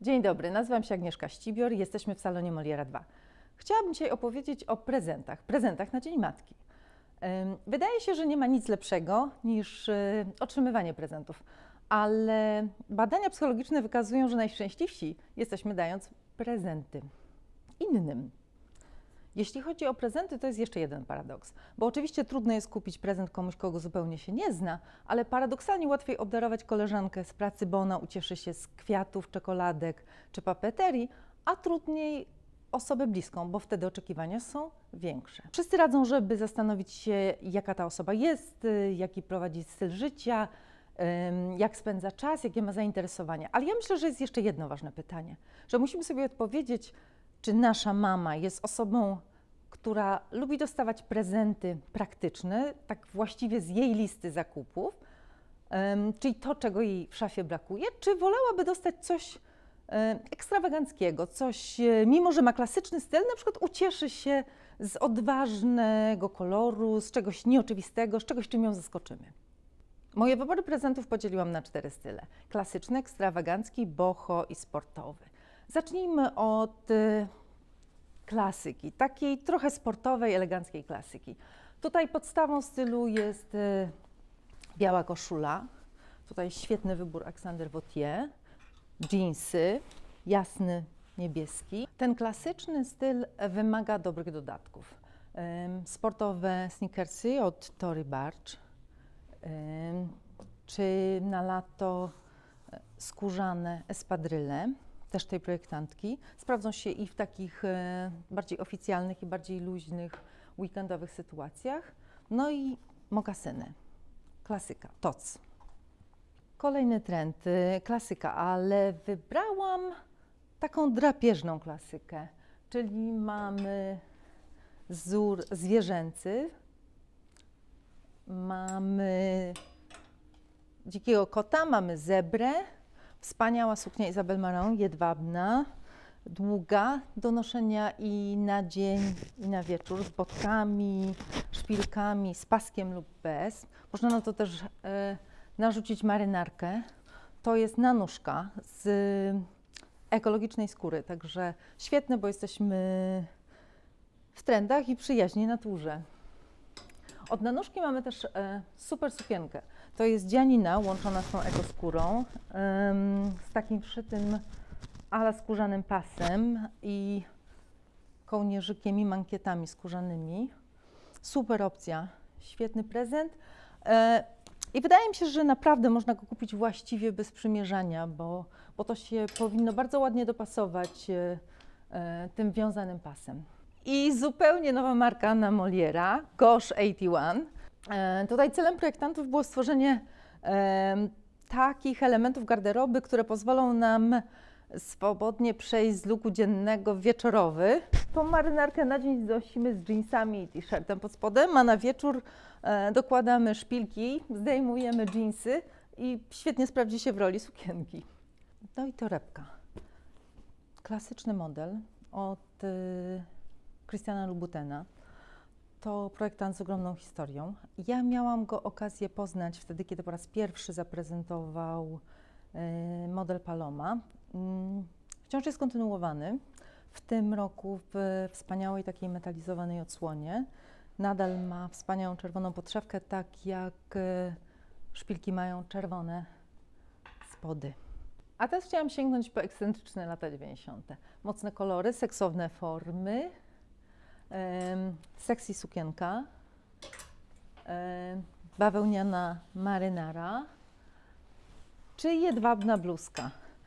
Dzień dobry, nazywam się Agnieszka Ścibior i jesteśmy w salonie Moliera 2. Chciałabym dzisiaj opowiedzieć o prezentach na Dzień Matki. Wydaje się, że nie ma nic lepszego niż otrzymywanie prezentów, ale badania psychologiczne wykazują, że najszczęśliwsi jesteśmy dając prezenty innym. Jeśli chodzi o prezenty, to jest jeszcze jeden paradoks, bo oczywiście trudno jest kupić prezent komuś, kogo zupełnie się nie zna, ale paradoksalnie łatwiej obdarować koleżankę z pracy, bo ona ucieszy się z kwiatów, czekoladek czy papeterii, a trudniej osobę bliską, bo wtedy oczekiwania są większe. Wszyscy radzą, żeby zastanowić się, jaka ta osoba jest, jaki prowadzi styl życia, jak spędza czas, jakie ma zainteresowania. Ale ja myślę, że jest jeszcze jedno ważne pytanie, że musimy sobie odpowiedzieć, czy nasza mama jest osobą, która lubi dostawać prezenty praktyczne, tak właściwie z jej listy zakupów, czyli to, czego jej w szafie brakuje, czy wolałaby dostać coś ekstrawaganckiego, coś, mimo że ma klasyczny styl, na przykład ucieszy się z odważnego koloru, z czegoś nieoczywistego, z czegoś, czym ją zaskoczymy. Moje wybory prezentów podzieliłam na 4 style: klasyczny, ekstrawagancki, boho i sportowy. Zacznijmy od klasyki, takiej trochę sportowej, eleganckiej klasyki. Tutaj podstawą stylu jest biała koszula, tutaj świetny wybór Alexander Vauthier, dżinsy, jasny niebieski. Ten klasyczny styl wymaga dobrych dodatków. Sportowe sneakersy od Tory Burch, czy na lato skórzane espadryle, też tej projektantki. Sprawdzą się i w takich bardziej oficjalnych i bardziej luźnych, weekendowych sytuacjach. No i mokasyny, klasyka, toc. Kolejny trend, klasyka, ale wybrałam taką drapieżną klasykę, czyli mamy wzór zwierzęcy, mamy dzikiego kota, mamy zebrę, wspaniała suknia Isabel Marant, jedwabna, długa, do noszenia i na dzień, i na wieczór, z botkami, szpilkami, z paskiem lub bez. Można na to też narzucić marynarkę. To jest nanuszka z ekologicznej skóry, także świetne, bo jesteśmy w trendach i przyjaźni naturze. Od nanuszki mamy też super sukienkę. To jest dzianina łączona z tą ekoskórą, z takim wszytym ala skórzanym pasem i kołnierzykiem i mankietami skórzanymi. Super opcja, świetny prezent. I wydaje mi się, że naprawdę można go kupić właściwie bez przymierzania, bo to się powinno bardzo ładnie dopasować tym wiązanym pasem. I zupełnie nowa marka na Moliera, Gosh 81. Tutaj celem projektantów było stworzenie takich elementów garderoby, które pozwolą nam swobodnie przejść z looku dziennego w wieczorowy. Tą marynarkę na dzień znosimy z jeansami i t-shirtem pod spodem, a na wieczór dokładamy szpilki, zdejmujemy jeansy i świetnie sprawdzi się w roli sukienki. No i torebka. Klasyczny model od Christiana Louboutina. To projektant z ogromną historią. Ja miałam go okazję poznać wtedy, kiedy po raz pierwszy zaprezentował model Paloma. Wciąż jest kontynuowany. W tym roku w wspaniałej takiej metalizowanej odsłonie. Nadal ma wspaniałą czerwoną podszewkę, tak jak szpilki mają czerwone spody. A teraz chciałam sięgnąć po ekscentryczne lata 90. Mocne kolory, seksowne formy, sexy sukienka, bawełniana marynara czy jedwabna bluzka.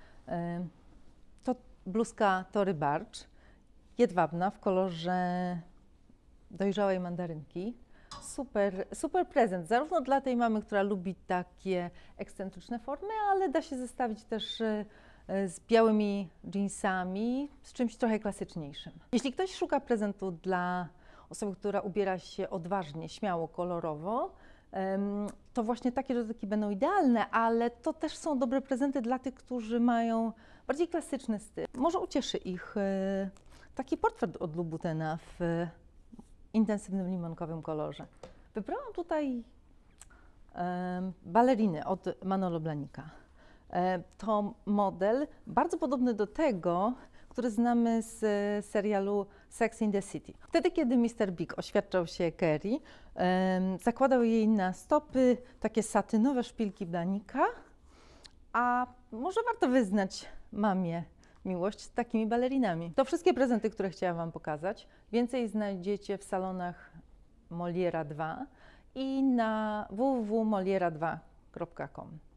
To bluzka Tory Burch, jedwabna w kolorze dojrzałej mandarynki. Super prezent, zarówno dla tej mamy, która lubi takie ekscentryczne formy, ale da się zestawić też z białymi jeansami, z czymś trochę klasyczniejszym. Jeśli ktoś szuka prezentu dla osoby, która ubiera się odważnie, śmiało, kolorowo, to właśnie takie dodatki będą idealne, ale to też są dobre prezenty dla tych, którzy mają bardziej klasyczny styl. Może ucieszy ich taki portfel od Louboutina w intensywnym limonkowym kolorze. Wybrałam tutaj baleriny od Manolo Blahnika. To model bardzo podobny do tego, który znamy z serialu Sex in the City. Wtedy, kiedy Mr. Big oświadczał się Carrie, zakładał jej na stopy takie satynowe szpilki Blanika, a może warto wyznać mamie miłość z takimi balerinami. To wszystkie prezenty, które chciałam Wam pokazać. Więcej znajdziecie w salonach Moliera 2 i na www.moliera2.com.